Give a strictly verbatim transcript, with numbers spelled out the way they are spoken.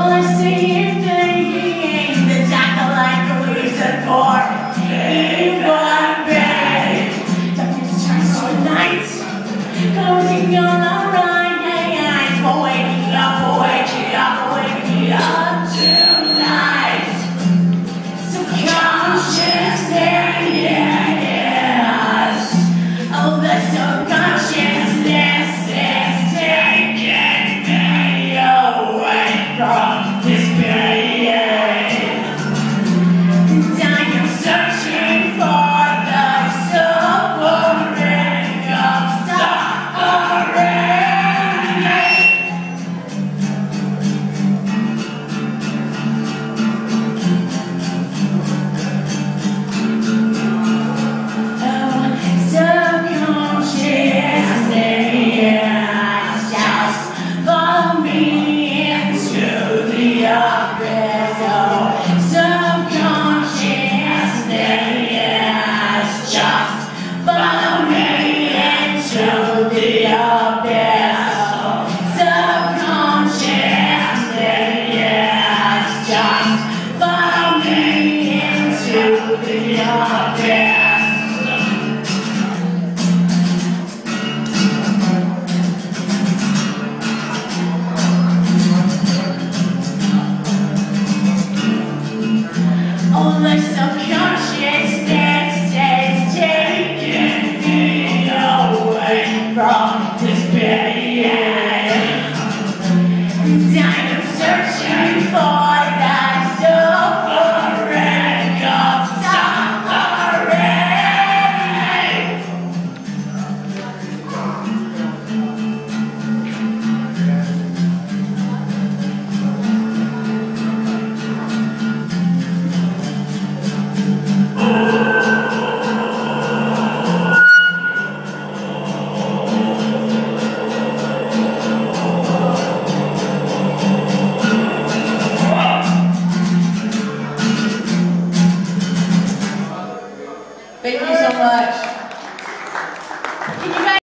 All I see is thinking the jackal like a reason for evil pain. Darkness turns to night, closing on our eyes, for waking up, waking up, waking up tonight. Subconsciousness, yes. Oh, the subconsciousness is taking me away from this period. And I am searching for the suffering of suffering. Oh, subconsciousness, just follow me into the abyss. Oh, subconsciousness, just follow me into the abyss. Oh, subconsciousness, just follow me into the abyss. Oh, the subconsciousness is taking me away from this period. And I am searching for that suffering of Thank you so much.